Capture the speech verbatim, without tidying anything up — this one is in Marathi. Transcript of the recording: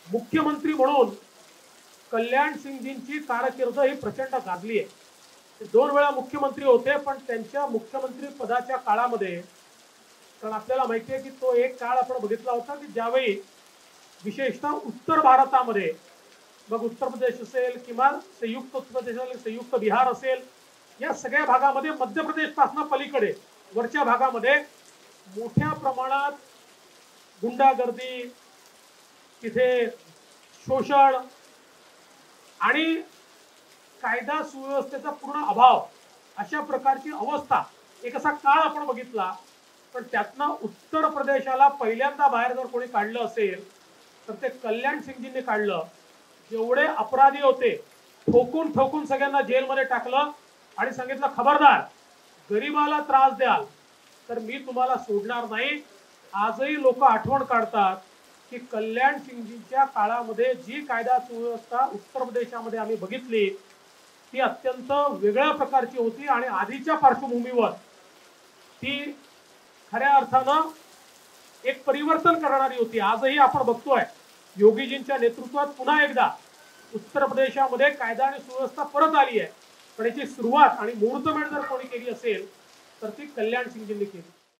मुख्यमंत्री म्हणून कल्याण सिंगजींची कारकीर्द ही प्रचंड गाजली आहे. ते दोन वेळा मुख्यमंत्री होते, पण त्यांच्या मुख्यमंत्री पदाच्या काळामध्ये, कारण आपल्याला माहिती आहे की तो एक काळ आपण बघितला होता की ज्यावेळी विशेषतः उत्तर भारतामध्ये, मग उत्तर प्रदेश असेल किंवा संयुक्त उत्तर प्रदेश असेल, संयुक्त बिहार असेल, या सगळ्या भागामध्ये मध्य प्रदेश पासून पलीकडे वरच्या भागामध्ये मोठ्या प्रमाणात गुंडागर्दी, तिथे शोषण आणि कायदा सुव्यवस्थेचा पूर्ण अभाव, अशा प्रकारची अवस्था, एक असा काळ आपण बघितला. पण त्यातनं उत्तर प्रदेशाला पहिल्यांदा बाहेर जर कोणी काढलं असेल तर ते कल्याण सिंगजींनी काढलं. जेवढे अपराधी होते ठोकून ठोकून सगळ्यांना जेलमध्ये टाकलं आणि सांगितलं, खबरदार गरीबाला त्रास द्याल तर मी तुम्हाला सोडणार नाही. आजही लोक आठवण काढतात की कल्याण सिंगजींच्या काळामध्ये जी कायदा सुव्यवस्था उत्तर प्रदेशामध्ये आम्ही बघितली ती अत्यंत वेगळ्या प्रकारची होती आणि आधीच्या पार्श्वभूमीवर ती खऱ्या अर्थानं एक परिवर्तन करणारी होती. आजही आपण बघतोय योगीजींच्या नेतृत्वात पुन्हा एकदा उत्तर प्रदेशामध्ये कायदा आणि सुव्यवस्था परत आली आहे. पण याची सुरुवात आणि मुहूर्तमेढ जर कोणी केली असेल तर ती कल्याण सिंगजींनी केली.